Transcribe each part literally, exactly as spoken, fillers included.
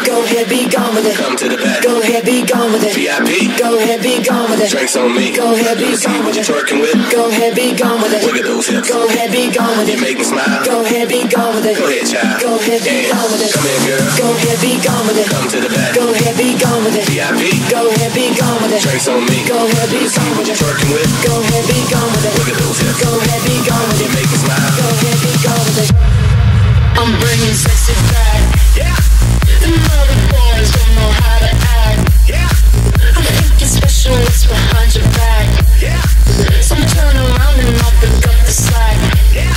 Go ahead, be gone with it. Come to the back. Go ahead, be gone with it. V I P. Go ahead, be gone with it. Drinks on me. Go ahead, be gone What with you it. twerking with? Go ahead, be gone with it. Look at those hips. Go ahead, be gone with You it. make me smile. Go ahead, be gone with it. Go ahead, child. Go ahead, be Dance. gone with it. Come here, girl. Go ahead, be gone with it. Come to the back. Go ahead, be gone with it. V I P. Go ahead, be gone with it. Drinks on me. Go ahead, be gone What with you it. twerking with? Go ahead, be gone with it. Look at those hips. Go ahead, be gone with You it. make me smile. Go ahead, be gone with it. I'm bringing sexy back. Yeah. The other boys don't know how to act. Yeah. I think it's special what's behind your back. Yeah. So turn around and I'll pick up the slack. Yeah.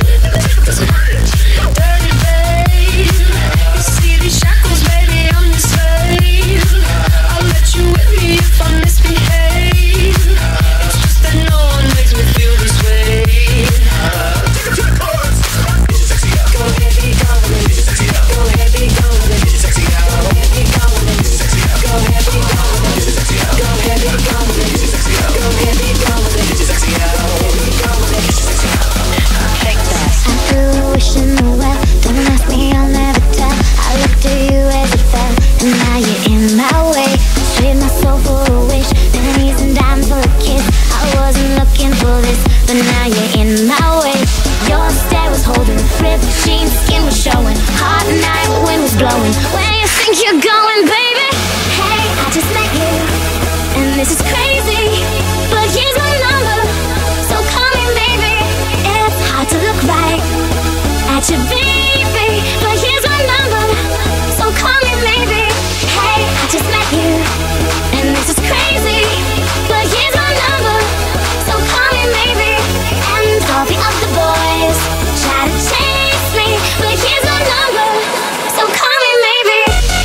Dirty babe, you see these shackles, baby, I'm your slave. I'll let you whip me if I misbehave. It's just that no one makes me feel this way. Take it to the chorus. Get your sexy out. Go ahead, be gone with it. Get your sexy out. Go ahead, be gone with it. Get your sexy out. Go ahead, be gone with it. Get your sexy out. Go ahead, be gone with it. Get your sexy out. Go ahead, be gone with it. Get your sexy out. Go ahead, be gone with it. Get your sexy out. Go ahead, be gone with it. Get your sexy out. Take that. I threw a wish in the well. Don't ask me, I'll never tell. I looked at you as you fell, and now you're in my way. Trade my soul for a wish, pennies and dimes for a kiss. I wasn't looking for this, but now you're in my way. Your stare was holding, ripped jeans, skin was showing. Hot night, wind was blowing. Where you think you're going, baby? Hey, I just met you, and this is crazy, but here's my number, so call me baby. It's hard to look right at you, baby, but here's my number, so call me maybe. Hey, I just met you, and this is crazy, but here's my number, so call me maybe. And all the other boys try to chase me, but here's my number, so call me maybe.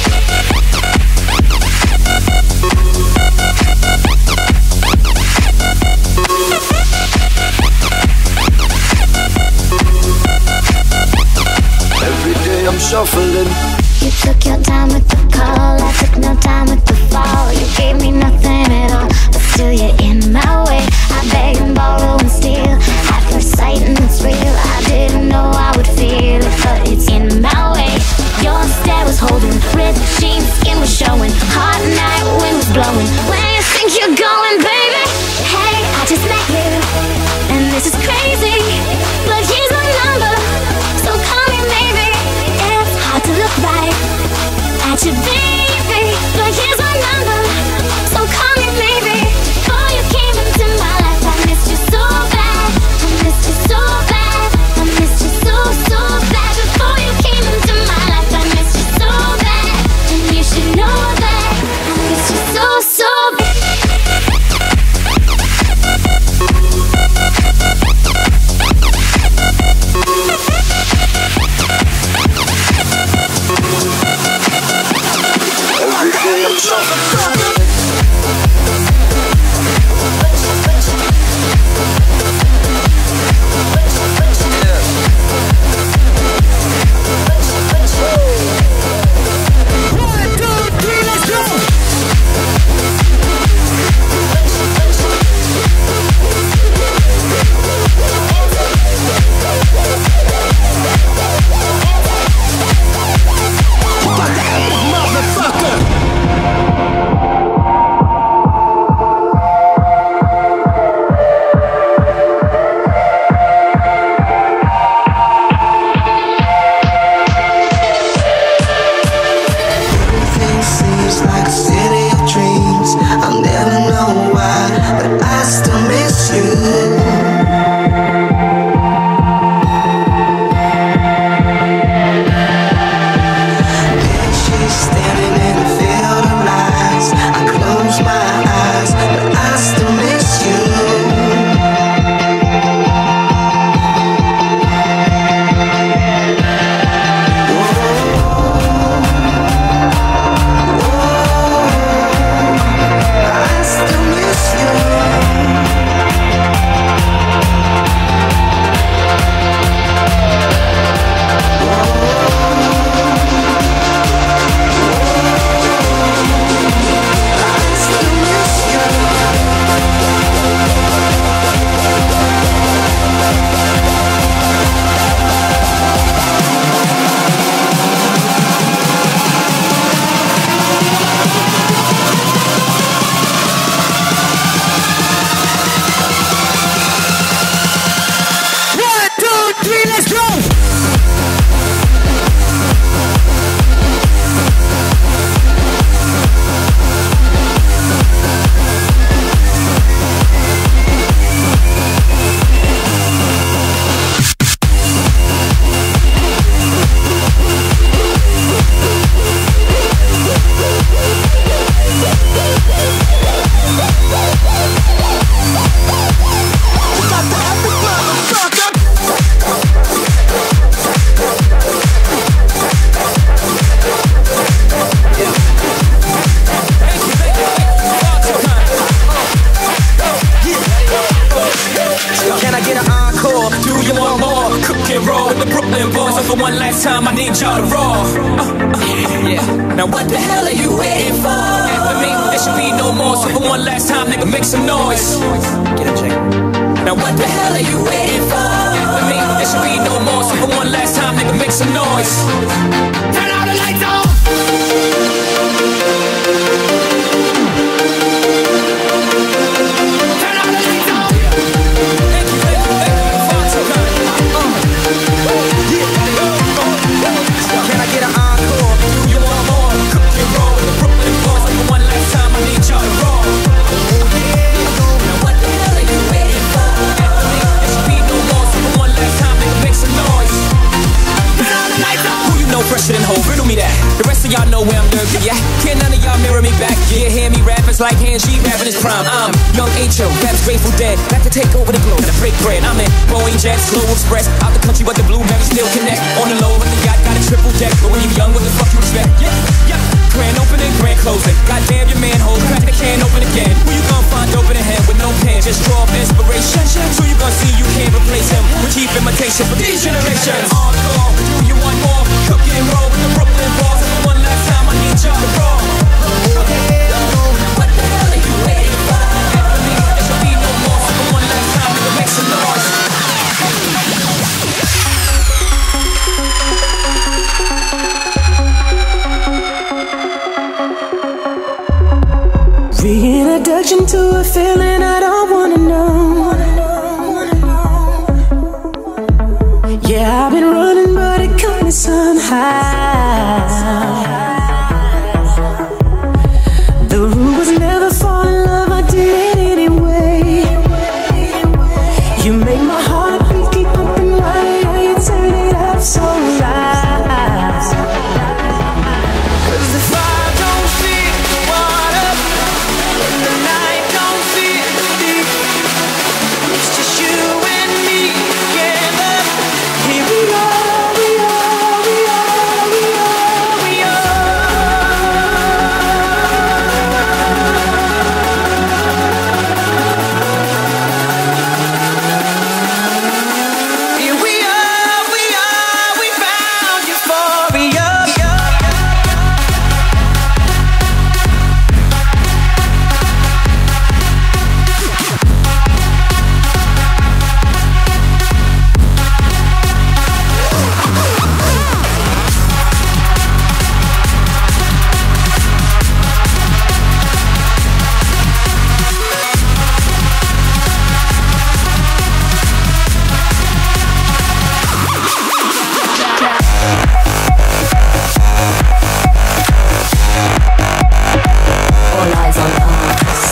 Every day I'm shuffling. You took your time with the call, I took no time with the fall. You gave me nothing at all, but still you're in my way. I beg and borrow and steal, at first sight and it's real. I didn't know I would feel it, but it's in my way. Your stare was holding, ripped jeans, skin was showing. Hot night, wind was blowing. Where you think you're going, baby? Hey, I just met you, and this is crazy, but here's my number, so call me maybe. It's hard to look right at you, baby, but here's my number, so call me maybe. Before you came into my life, I missed you so bad, I missed you so bad, I missed Brooklyn boys. So for one last time, I need y'all to roar. Uh, uh, yeah. Now what the hell are you waiting for? After me, there should be no more. So for one last time, nigga, make some noise. Get a check. Now what the hell are you waiting for? After me, there should be no more. So for one last time, nigga, make some noise. Turn all the lights on. Fresher than whole, riddle me that. The rest of y'all know where I'm lurking, yeah. Can't none of y'all mirror me back. Yeah, hear me rap, it's like Hand G rapping his prime. I'm young H O, raps Grateful Dead. Back to take over the globe, and I break bread. I'm in Boeing Jets, Slow Express. Out the country, but the blueberries still connect. On the low, but the yacht got a triple deck. But when you young, what the fuck you expect? Yeah, yeah. Grand opening, grand closing. Goddamn your manhole, crack the can open again. Who you gonna find open a hand with no pen? Just draw up inspiration. So you gonna see you can't replace him with cheap imitation for these generations. Hardcore, do you want more? Cook it and roll with the Brooklyn boys. And for one last time, I need y'all to roll. What the hell are you waiting for? After me, there should be no more. So for one last time, nigga, make some noise. Reintroduction to a feeling I don't wanna know. Yeah, I've been running, but it cut me somehow. The rule was never fall in love, I did it anyway. You make my heart beat keep pumping right, how you turn it up so loud. 'Cause if I don't feel the water, and the night don't feel deep, it's just you and me together. Here we are, we are, we are, we are, we are. Here we are, we are, we found euphoria. All eyes on us.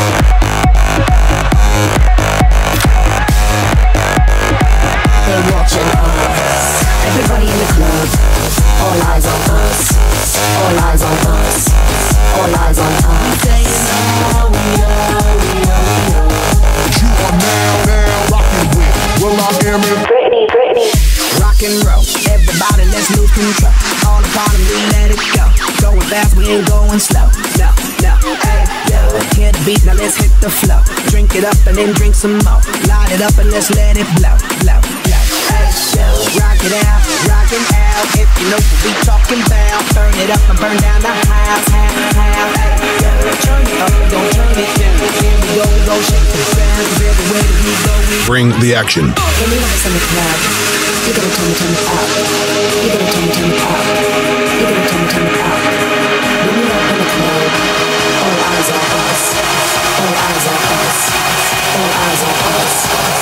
They're watching us. Everybody in the club. All eyes on us. All eyes on us. All eyes on us. Saying oh, we are, we are, we are. You are now, now rocking with Will I Am in Britney, Britney. Rock and roll, everybody let's lose control. All the bottom, we let it go. Going fast, we ain't going slow. No, no, hey, yo, hear the beat, now let's hit the flow. Drink it up and then drink some more. Light it up and let's let it blow, blow, blow. Hey, yo, rock it out, rock it out. If you know what we talking about, burn it up and burn down the house, house, house. Hey, yo, turn it up, don't turn it down. Here we go, we go shake the sound. Everywhere that we go, we Bring the action. When you have us in the club, you gotta turn me, turn me up. You gotta turn me, turn me up. You gotta turn me, turn me up. When we up in the club, all eyes on us. All eyes on us. All eyes on us.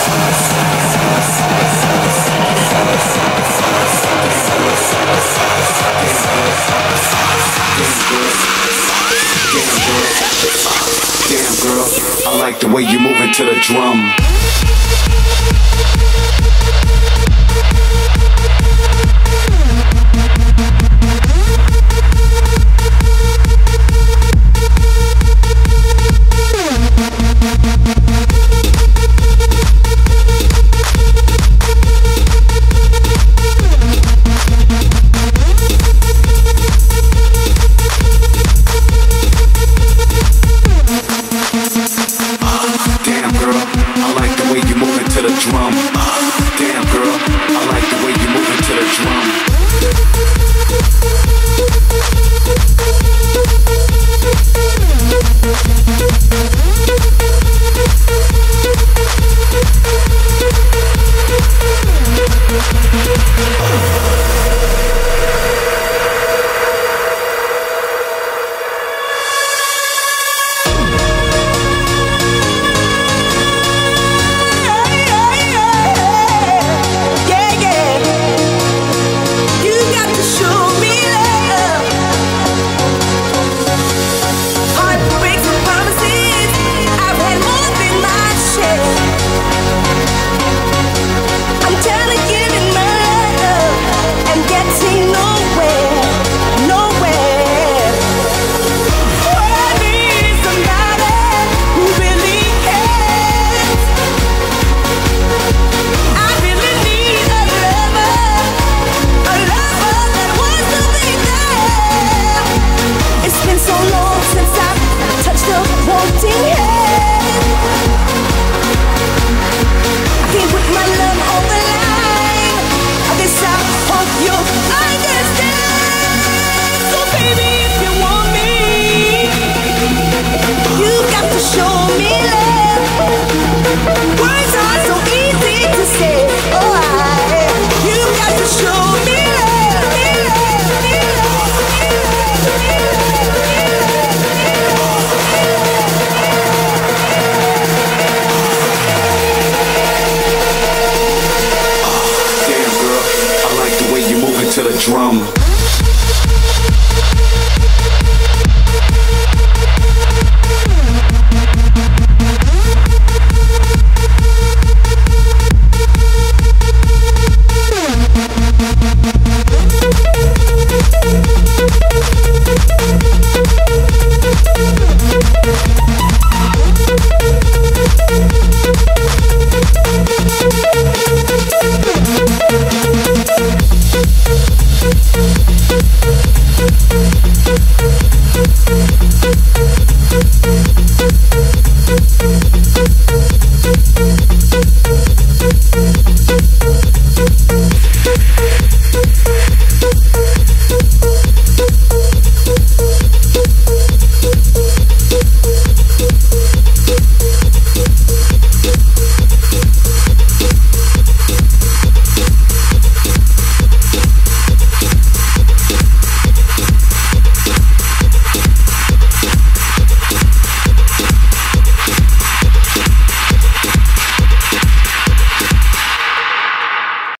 Damn girl, I like the way you moving to the drum. Damn girl, I like to the drum.